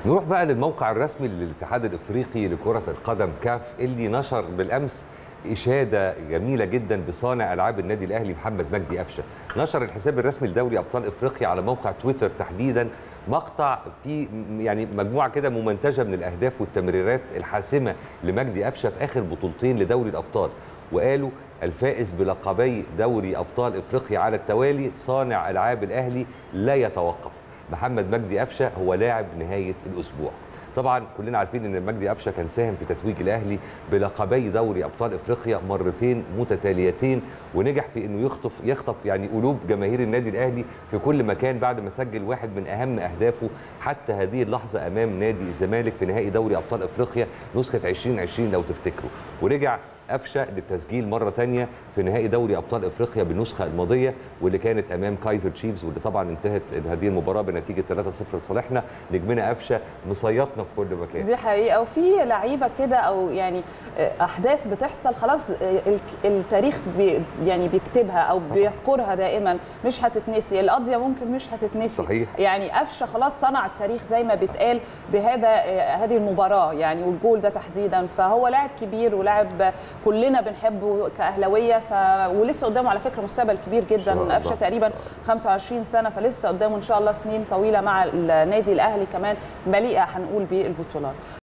نروح بقى للموقع الرسمي للاتحاد الافريقي لكرة القدم كاف اللي نشر بالامس اشاده جميله جدا بصانع العاب النادي الاهلي محمد مجدي قفشه. نشر الحساب الرسمي لدوري ابطال افريقيا على موقع تويتر تحديدا مقطع فيه يعني مجموعه كده ممنتجه من الاهداف والتمريرات الحاسمه لمجدي قفشه في اخر بطولتين لدوري الابطال، وقالوا الفائز بلقبي دوري ابطال افريقيا على التوالي صانع العاب الاهلي لا يتوقف. محمد مجدي قفشه هو لاعب نهايه الاسبوع. طبعا كلنا عارفين ان مجدي قفشه كان ساهم في تتويج الاهلي بلقبي دوري ابطال افريقيا مرتين متتاليتين، ونجح في انه يخطف يعني قلوب جماهير النادي الاهلي في كل مكان بعد ما سجل واحد من اهم اهدافه حتى هذه اللحظه امام نادي الزمالك في نهائي دوري ابطال افريقيا نسخه 2020 لو تفتكروا. ورجع قفشه للتسجيل مره ثانيه في نهائي دوري ابطال افريقيا بالنسخه الماضيه واللي كانت امام كايزر تشيفز، واللي طبعا انتهت هذه المباراه بنتيجه 3-0 لصالحنا. نجمنا قفشه مصيطنا في كل مكان. دي حقيقه، وفي لعيبه كده او يعني احداث بتحصل خلاص التاريخ يعني بيكتبها او بيذكرها دائما، مش هتتنسي. القضيه ممكن مش هتتنسي. صحيح. يعني قفشه خلاص صنع التاريخ زي ما بيتقال هذه المباراه يعني، والجول ده تحديدا. فهو لاعب كبير ولاعب كلنا بنحبه كاهلاويه، ولسه قدامه على فكره مستقبل كبير جدا. قفشه تقريبا 25 سنه، فلسه قدامه ان شاء الله سنين طويله مع النادي الاهلي كمان مليئه هنقول بالبطولات.